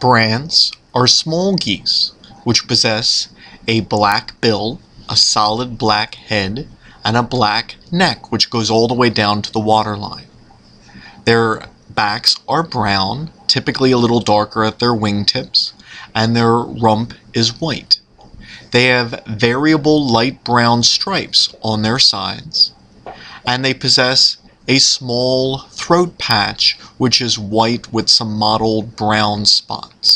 Brants are small geese which possess a black bill, a solid black head, and a black neck which goes all the way down to the waterline. Their backs are brown, typically a little darker at their wingtips, and their rump is white. They have variable light brown stripes on their sides, and they possess a small throat patch which is white with some mottled brown spots.